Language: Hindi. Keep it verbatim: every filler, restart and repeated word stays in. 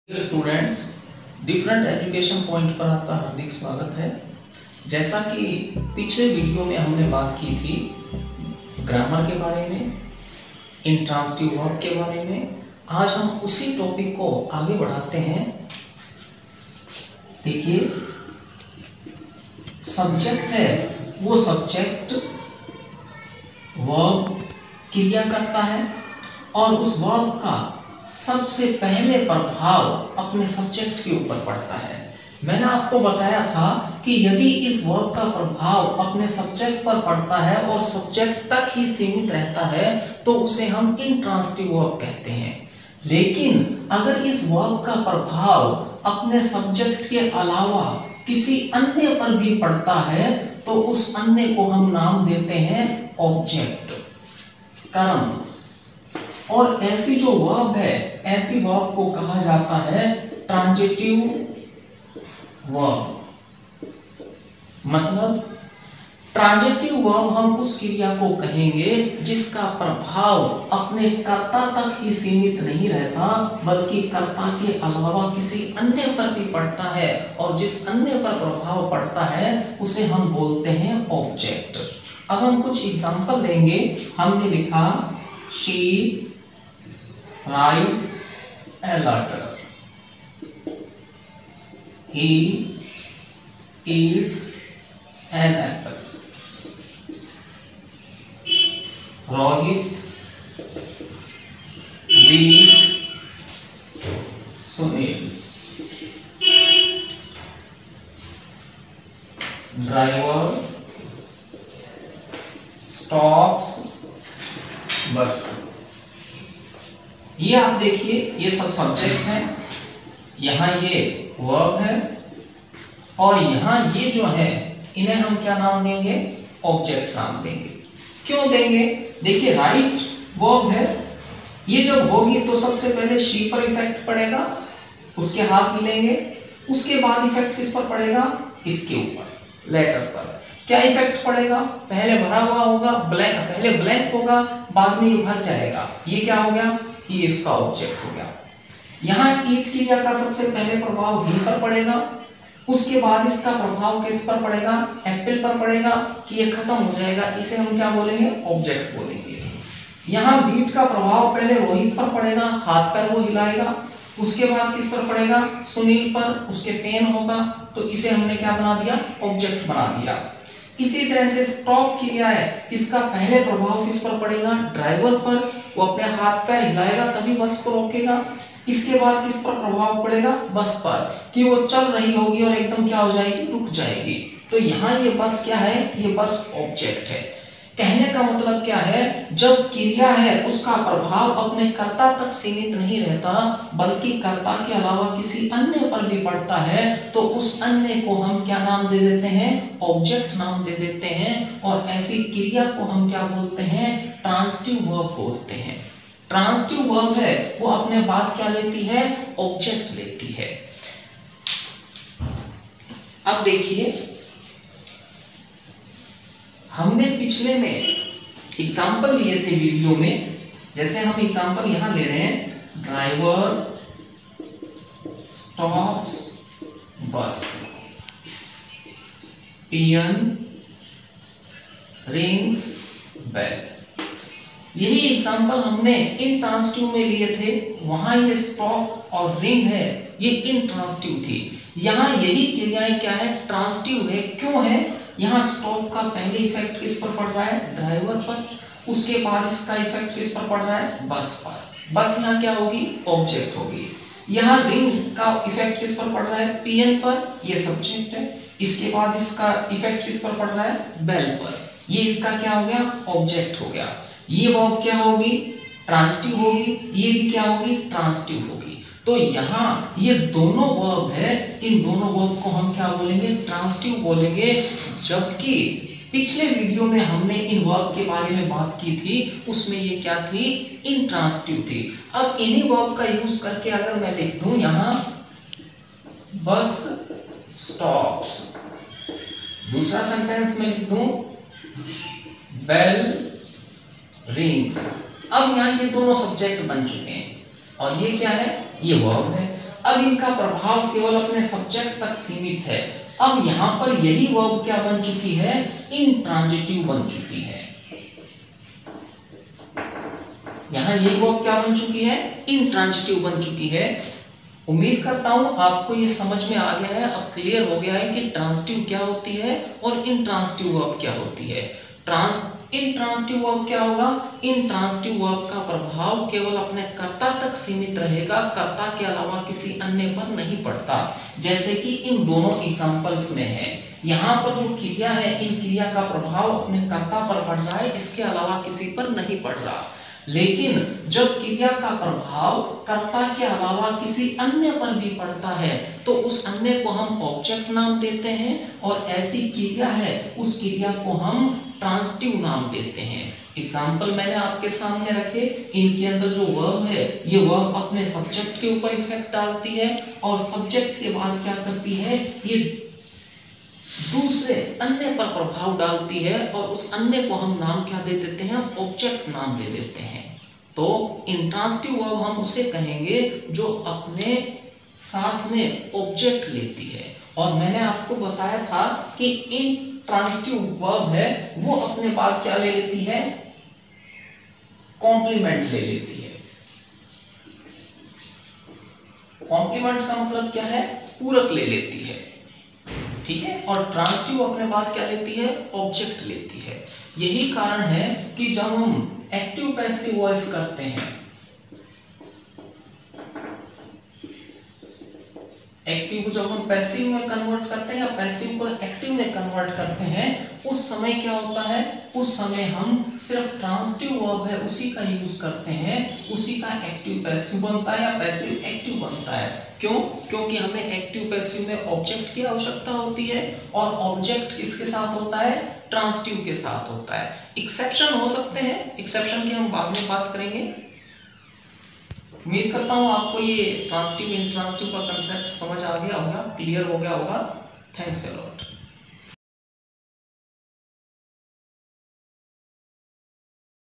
स्टूडेंट्स, डिफरेंट एजुकेशन पॉइंट पर आपका हार्दिक स्वागत है। जैसा कि पिछले वीडियो में हमने बात की थी ग्रामर के बारे में, इंट्रांसिटिव वर्ब के बारे में, आज हम उसी टॉपिक को आगे बढ़ाते हैं। देखिए, सब्जेक्ट है वो सब्जेक्ट वर्ब क्रिया करता है और उस वर्ब का सबसे पहले प्रभाव अपने सब्जेक्ट के ऊपर पड़ता है। मैंने आपको बताया था कि यदि इस वर्ब का प्रभाव अपने सब्जेक्ट पर पड़ता है और सब्जेक्ट तक ही सीमित रहता है तो उसे हम इंट्रांसिटिव वर्ब कहते हैं। लेकिन अगर इस वर्ब का प्रभाव अपने सब्जेक्ट के अलावा किसी अन्य पर भी पड़ता है तो उस अन्य को हम नाम देते हैं ऑब्जेक्ट, कर्म। और ऐसी जो वर्ब है, ऐसी वर्ब को कहा जाता है ट्रांजिटिव वर्ब। मतलब ट्रांजिटिव वर्ब हम उस क्रिया को कहेंगे जिसका प्रभाव अपने कर्ता तक ही सीमित नहीं रहता बल्कि कर्ता के अलावा किसी अन्य पर भी पड़ता है, और जिस अन्य पर प्रभाव पड़ता है उसे हम बोलते हैं ऑब्जेक्ट। अब हम कुछ एग्जांपल लेंगे। हमने लिखा she writes a letter, he eats an apple, Rohit reads Sunil, driver stops bus। ये आप देखिए, ये सब सब्जेक्ट है, यहाँ ये वर्ब है और यहाँ ये जो है इन्हें हम क्या नाम देंगे? ऑब्जेक्ट नाम देंगे। क्यों देंगे? देखिए, राइट वर्ब है, ये जब होगी तो सबसे पहले शी पर इफेक्ट पड़ेगा, उसके हाथ मिलेंगे, उसके बाद इफेक्ट किस पर पड़ेगा? इसके ऊपर, लेटर पर। क्या इफेक्ट पड़ेगा? पहले भरा हुआ होगा, ब्लैंक, पहले ब्लैंक होगा, बाद में ये भर जाएगा। ये क्या हो गया? ये इसका ऑब्जेक्ट हो गया। यहाँ ईट क्रिया का सबसे पहले प्रभाव ही पर पड़ेगा, उसके बाद इसका प्रभाव किस पर पड़ेगा? एप्पल पर पड़ेगा कि ये खत्म हो जाएगा, इसे हम क्या बोलेंगे? ऑब्जेक्ट बोलेंगे। यहाँ बीट का प्रभाव पहले रोहित पर पड़ेगा, हाथ पर वो हिलाएगा, उसके बाद किस पर पड़ेगा? सुनील पर, उसके पेन होगा, तो इसे हमने क्या बना दिया? ऑब्जेक्ट बना दिया। इसी तरह से स्टॉप क्रिया है, इसका पहले प्रभाव किस पर पड़ेगा? ड्राइवर पर, वो अपने हाथ पैर हिलाएगा तभी बस को रोकेगा। इसके बाद किस पर प्रभाव पड़ेगा? बस पर, कि वो चल रही होगी और एकदम क्या हो जाएगी? रुक जाएगी। तो यहाँ ये बस क्या है? ये बस ऑब्जेक्ट है। कहने का मतलब क्या है? जब क्रिया है उसका प्रभाव अपने कर्ता तक सीमित नहीं रहता बल्कि कर्ता के अलावा किसी अन्य पर भी पड़ता है तो उस अन्य को हम क्या नाम दे देते हैं? ऑब्जेक्ट नाम दे देते हैं। और ऐसी क्रिया को हम क्या बोलते हैं? ट्रांजिटिव वर्ब बोलते हैं। ट्रांजिटिव वर्ब है वो अपने बाद क्या लेती है? ऑब्जेक्ट लेती है। अब देखिए, हमने पिछले में एग्जाम्पल लिए थे वीडियो में, जैसे हम एग्जाम्पल यहां ले रहे हैं, driver stops bus, peon rings bell. यही एग्जाम्पल हमने इंट्रांसिटिव में लिए थे, वहां ये स्टॉप और रिंग है ये इंट्रांसिटिव थी। यहां यही क्रियाएं क्या है? ट्रांसिटिव है। क्यों है? यहाँ स्टॉप का पहले इफेक्ट किस पर पड़ रहा है? ड्राइवर पर, उसके बाद इसका इफेक्ट किस पर पड़ रहा है? बस पर। बस यहाँ क्या होगी? ऑब्जेक्ट होगी। यहाँ रिंग का इफेक्ट किस पर पड़ रहा है? पियन पर, ये सब्जेक्ट है। इसके बाद इसका इफेक्ट किस पर पड़ रहा है? बेल पर। ये इसका क्या हो गया? ऑब्जेक्ट हो गया। ये वर्ब क्या होगी? ट्रांजिटिव होगी। ये भी क्या होगी? ट्रांजिटिव होगी। तो यहाँ ये दोनों वर्ब है, इन दोनों वर्ब को हम क्या बोलेंगे? ट्रांजिटिव बोलेंगे। जबकि पिछले वीडियो में हमने इन वर्ब के बारे में बात की थी, उसमें ये क्या थी? इंट्रांजिटिव थी। अब इन्हीं वर्ब का यूज करके अगर मैं लिख दूं यहाँ बस स्टॉप्स, दूसरा सेंटेंस में लिख दूं बेल रिंग्स। अब यहाँ ये दोनों सब्जेक्ट बन चुके हैं और ये क्या है? ये वर्ब है। अब इनका प्रभाव केवल अपने सब्जेक्ट तक सीमित है। अब यहां पर यही वर्ब क्या बन चुकी है, इंट्रांजिटिव बन चुकी है। यहां यही वर्ब क्या बन चुकी है, इंट्रांजिटिव बन चुकी है। उम्मीद करता हूं आपको ये समझ में आ गया है, अब क्लियर हो गया है कि ट्रांजिटिव क्या होती है और इंट्रांजिटिव वर्ब क्या होती है। ट्रांस इंट्रांजिटिव वर्ब क्या होगा, इंट्रांजिटिव वर्ब का प्रभाव केवल अपने कर्ता तक सीमित रहेगा, कर्ता के अलावा किसी अन्य पर नहीं पड़ता। जैसे कि इन दोनों एग्जांपल्स में है, यहाँ पर जो क्रिया है, इन क्रिया का प्रभाव अपने कर्ता पर पड़ रहा है, इसके अलावा किसी पर नहीं पड़ रहा। लेकिन जब क्रिया का प्रभाव कर्ता के अलावा किसी अन्य पर भी पड़ता है तो उस अन्य को हम ऑब्जेक्ट नाम देते हैं, और ऐसी क्रिया है उस क्रिया को हम ट्रांजिटिव नाम देते हैं। एग्जाम्पल मैंने आपके सामने रखे, इनके अंदर जो वर्ब है ये वर्ब अपने सब्जेक्ट के ऊपर इफेक्ट डालती है, और सब्जेक्ट के बाद क्या करती है, ये दूसरे अन्य पर प्रभाव डालती है, और उस अन्य को हम नाम क्या दे देते हैं, ऑब्जेक्ट नाम दे देते हैं। तो इंट्रांजिटिव वर्ब हम उसे कहेंगे जो अपने साथ में ऑब्जेक्ट लेती है। और मैंने आपको बताया था कि इंट्रांजिटिव वर्ब है वो अपने बाद क्या ले लेती है, कॉम्प्लीमेंट ले लेती है। कॉम्प्लीमेंट का मतलब क्या है, पूरक ले लेती है, ठीक है। और ट्रांजिटिव अपने बाद क्या लेती है, ऑब्जेक्ट लेती है। यही कारण है कि जब हम एक्टिव पैसिव वॉइस करते हैं, एक्टिव को जब हम पैसिव में कन्वर्ट करते हैं या पैसिव को एक्टिव में कन्वर्ट करते हैं, उस समय क्या होता है, उस समय हम सिर्फ ट्रांजिटिव वर्ब है उसी का यूज करते हैं, उसी का एक्टिव पैसिव बनता है या पैसिव एक्टिव बनता है। क्यों? क्योंकि हमें एक्टिव पैसिव में ऑब्जेक्ट की आवश्यकता होती है, और ऑब्जेक्ट किसके साथ होता है, ट्रांजिटिव के साथ होता है। एक्सेप्शन हो सकते हैं, एक्सेप्शन की हम बाद में बात करेंगे। उम्मीद करता हूँ आपको ये ट्रांजिटिव इंट्रांजिटिव का कंसेप्ट समझ आ गया होगा, क्लियर हो गया होगा। Thanks a lot.